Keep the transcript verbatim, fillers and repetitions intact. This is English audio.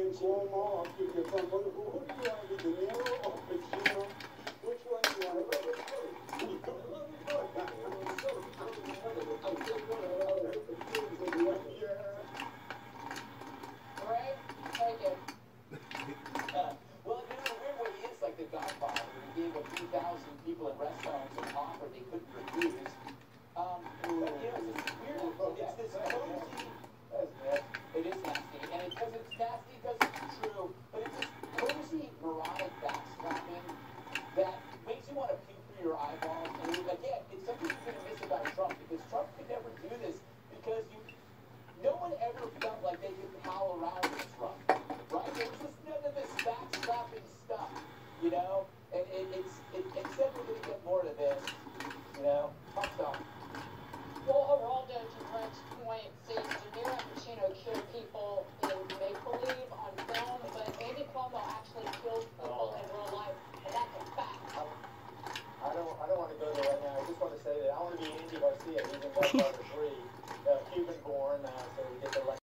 in Cuomo, I'll keep you from. Who, who, who do you want to be, De Niro or Pacino? Which one do you want to be? Greg, take it. Uh, well, you know, the weird way he is like the Godfather. He gave a few thousand people in restaurants an offer they couldn't refuse. Um, but, you know, it's weird. It's this cozy. It is nasty, and it's because it's nasty because it's true, but it's this cozy, neurotic backslapping that makes you want to puke through your eyeballs. And again, it's something you're going to miss about Trump, because Trump could never do this, because you, no one ever felt like they could pal around with Trump, right? There was just none of this backslapping stuff, you know? And it, it's, it, except we're going to get more to this, you know? Tough stuff. Well, Geraldo, to Greg's point, says De Niro and Pacino kill people in make-believe on film, but Andy Cuomo actually kills people in real life, and that's a fact. I don't, I don't want to go there right now. I just want to say that I want to be Andy Garcia. He's in Godfather three, uh, Cuban-born, uh, so we get the